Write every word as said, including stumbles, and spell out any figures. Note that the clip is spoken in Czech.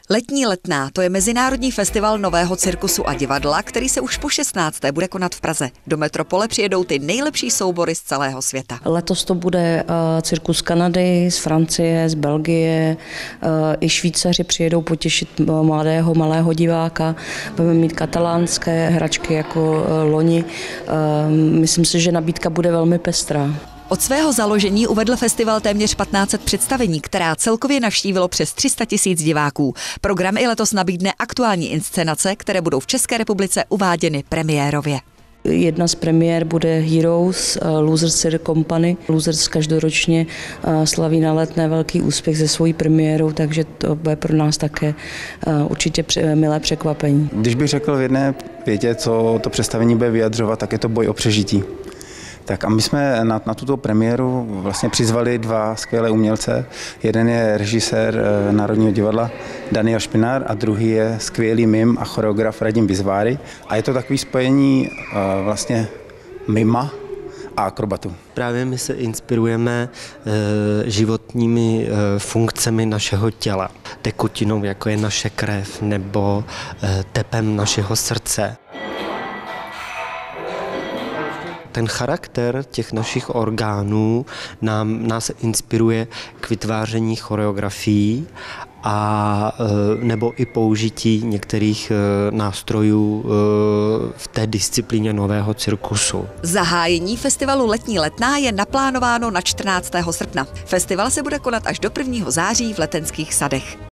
Letní letná, to je mezinárodní festival nového cirkusu a divadla, který se už po šestnácté bude konat v Praze. Do metropole přijedou ty nejlepší soubory z celého světa. Letos to bude uh, cirkus z Kanady, z Francie, z Belgie, uh, i Švýcaři přijedou potěšit mladého, malého diváka. Budeme mít katalánské hračky jako uh, loni. Uh, myslím si, že nabídka bude velmi pestrá. Od svého založení uvedl festival téměř patnáct set představení, která celkově navštívilo přes tři sta tisíc diváků. Program i letos nabídne aktuální inscenace, které budou v České republice uváděny premiérově. Jedna z premiér bude Heroes, Losers Circus Company. Losers každoročně slaví na Letné velký úspěch se svojí premiérou, takže to bude pro nás také určitě milé překvapení. Když bych řekl v jedné větě, co to představení bude vyjadřovat, tak je to boj o přežití. Tak a my jsme na, na tuto premiéru vlastně přizvali dva skvělé umělce. Jeden je režisér e, Národního divadla Daniel Špinár a druhý je skvělý mim a choreograf Radim Bizváry. A je to takové spojení e, vlastně mima a akrobatu. Právě my se inspirujeme e, životními e, funkcemi našeho těla. Tekutinou, jako je naše krev, nebo e, tepem našeho srdce. Ten charakter těch našich orgánů nám, nás inspiruje k vytváření choreografií a nebo i použití některých nástrojů v té disciplíně nového cirkusu. Zahájení festivalu Letní letná je naplánováno na čtrnáctého srpna. Festival se bude konat až do prvního září v Letenských sadech.